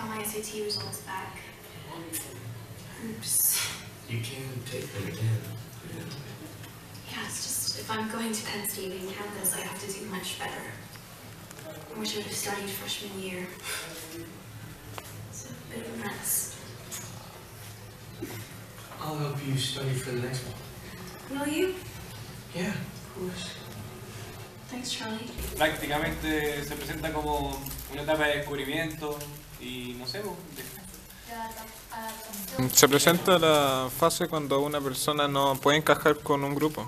got my SAT results back. Oops. You can take them again. Yeah, it's just, if I'm going to Penn State in campus, I have to do much better. I wish I would have studied freshman year. It's a bit of a mess. I'll help you study for the next one. Will you? Yeah, of course. Thanks, Charlie. Prácticamente se presenta como una etapa de descubrimiento y no sé, Se presenta la fase cuando una persona no puede encajar con un grupo.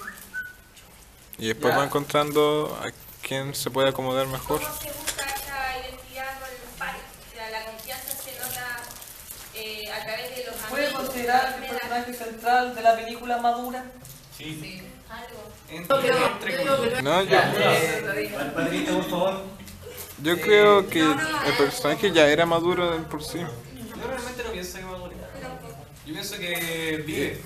Y después va encontrando a quién se puede acomodar mejor. ¿Cómo se busca esa identidad con el par? O sea, la confianza se nota a través de los amigos. ¿Puede considerar que el personaje central de la película madura? Sí. Algo. No, Padrito, por favor. yo creo que el personaje ya era maduro de por sí. Yo realmente no pienso que madure. Yo pienso que vive.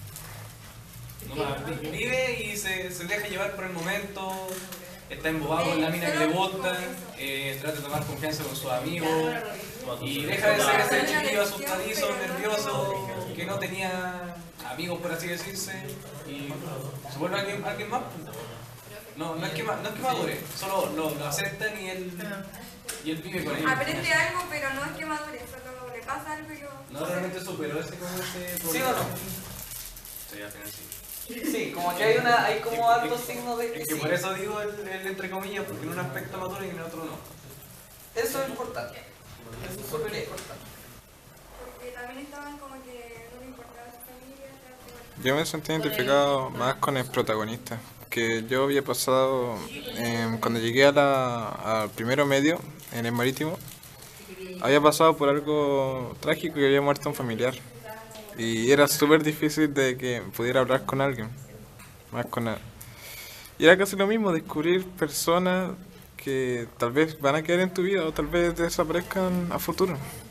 Vive y se deja llevar por el momento. Está embobado con la mina que le gusta. Trata de tomar confianza con sus amigos. Y deja de ser ese chiquillo asustadizo, nervioso, que no tenía amigos, por así decirse. Y se vuelve alguien más. No es que madure, solo lo aceptan y él vive con ellos. Aprende algo, pero no es que madure, solo le pasa algo y yo... No realmente superó ese problema. ¿Sí o no? Sí, al final sí. Sí, como que hay como hartos signos de que Es que sí. por eso digo el entre comillas, porque en un aspecto maduro y en otro no. Eso es importante. Eso es súper importante. Porque también estaban como que no le importaba su familia. Yo me sentí identificado más con el protagonista. Que yo había pasado, cuando llegué al primero medio, en el marítimo, había pasado por algo trágico, que había muerto un familiar. Y era súper difícil de que pudiera hablar con alguien, más con él. Y era casi lo mismo, descubrir personas que tal vez van a quedar en tu vida o tal vez desaparezcan a futuro.